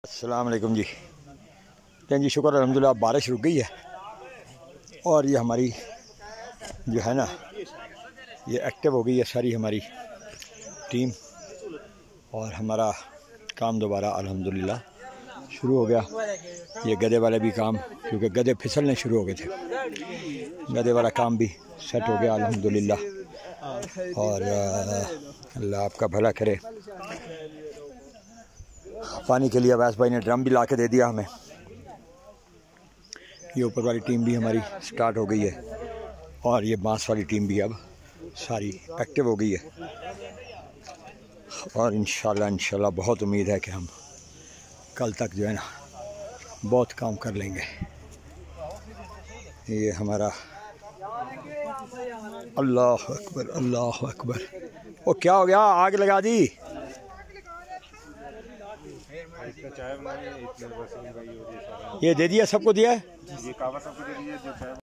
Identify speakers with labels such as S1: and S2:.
S1: अस्सलाम वालेकुम जी। जी शुक्र अल्हम्दुलिल्लाह बारिश रुक गई है और ये हमारी जो है ना ये एक्टिव हो गई है सारी हमारी टीम और हमारा काम दोबारा अल्हम्दुलिल्लाह शुरू हो गया। ये गधे वाले भी काम, क्योंकि गधे फिसलने शुरू हो गए थे, गधे वाला काम भी सेट हो गया अल्हम्दुलिल्लाह। और अल्लाह आपका भला करे। पानी के लिए अवैस भाई ने ड्रम भी ला के दे दिया हमें। ये ऊपर वाली टीम भी हमारी स्टार्ट हो गई है और ये बांस वाली टीम भी अब सारी एक्टिव हो गई है और इंशाल्लाह बहुत उम्मीद है कि हम कल तक जो है ना बहुत काम कर लेंगे। ये हमारा अल्लाह अकबर अल्लाह अकबर। वो क्या हो गया, आग लगा दी। ये दे दिया, सबको दिया है।